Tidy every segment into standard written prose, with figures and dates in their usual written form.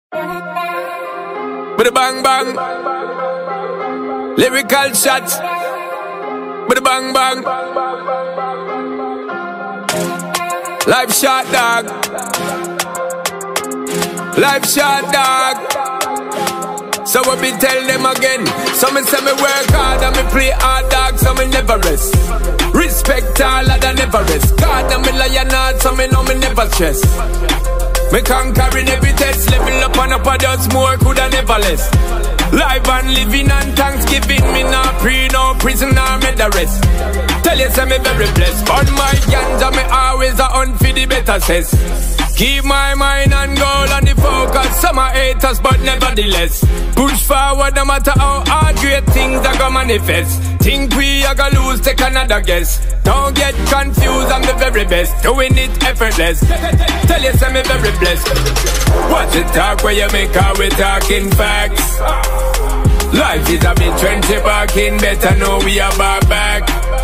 With a bang bang, lyrical shots. With a bang bang, life shot dog, life shot dog. So I be tell them again. Some say me work hard and me play hard dog, so me never rest. Respect all of the Everest. God and me lion hard, so me know me never stress. Me conquering every test, level up and up a does more, coulda never less. Live and living and Thanksgiving, me not pree, no prison or Medarest. Tell you say me very blessed, on my ganja me always a hunt for the better cess. Keep my mind and goal on the focus, some are haters but nevertheless. Push forward no matter how hard, great things that go manifest. Think we are gonna lose, take another guess. Don't get confused, I'm the very best, doing it effortless. Tell you say me very blessed. Watch it talk where you make out, we talking facts. Life is a bit trendy barking, better know we are back.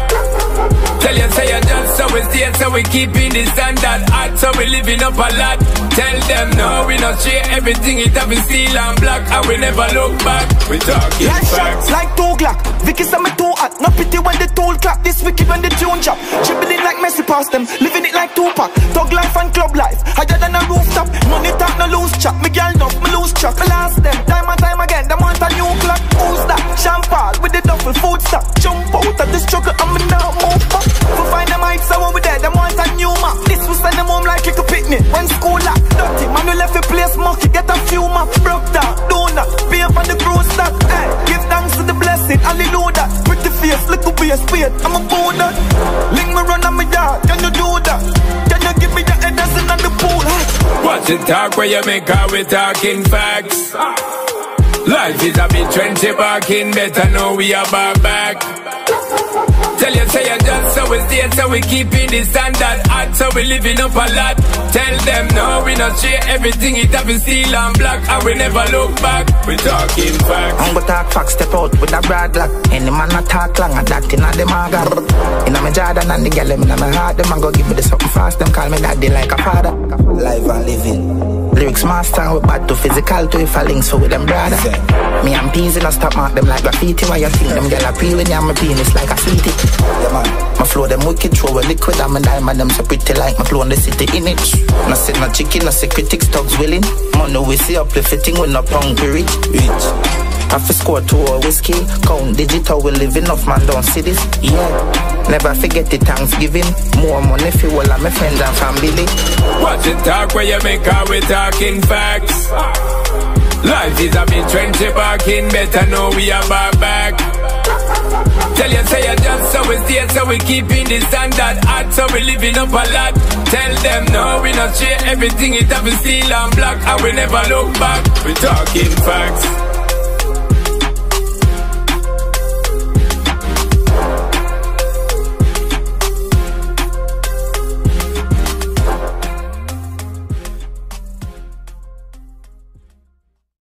Tell you say you just so we stay, so we keeping the standard hot, so we living up a lot. Tell them no, we not share everything, it have been steel and black, and we never look back. We talking like facts. Shots, like dawg. Vicky say me too hot, no pity when the toll clap. This wicked when the tune chop. Dribbling like Messi past them, living it like Tupac. Dog life and club life, higher than a rooftop. Money talk, no loose chop. Me girl enough, me lose track. Me last them, time and time again, them want a new clock. Who's that? Champagne with the duffel, food stock. Jump out of the struggle, and me now move back. For find them heights, so when we there, them want a new map. This will send them home like a picnic. When school lock, dirty, man we left a place mucky. Get a few maps, broke down, donut, pay up on the cruise stock. Hey, give thanks to the blessing, hallelujah. Pretty face, little beer, spade, I'm a boner. Link me run on my yard, can you do that? Can you give me the Edison on the pool? Watch it talk where you make out, we talking facts. Life is a bit trendy barking, better know we are back. Tell you say you just so we stay, so we keeping the standard hot, so we living up a lot. Tell them no, we not share everything, it have been steel and black, and we never look back. We talking facts. I'm gonna talk facts, step out with a broad block. Any man a talk long, and that inna them a got. Inna me Jordan and the girl them inna me heart, them a go give me the something fast. Them call me daddy like a father. Live and living. Lyrics master, we bad to physical to if I link so with them brother. Me and peas in a stop mark them like graffiti. Why you think them girl a peel when you have my penis like a sweetie? Yeah man, my flow them wicked, throw a liquid and my diamond them so pretty like my flow in the city in it. No sit no chicken, no say critics, thugs willing. Money we see up the fitting with no punk we rich. Have to score 2 or whiskey. Count digital, we live enough man don't see this. Yeah, never forget the Thanksgiving. More money for all of my friends and family. Watch it talk where you make out, we talking facts. Life is a bit trendy barking, better know we are back. Tell you say you just so we stay, so we keeping the standard hot, so we living up a lot. Tell them no, we not share everything, it have been steel and black, and we never look back. We talking facts.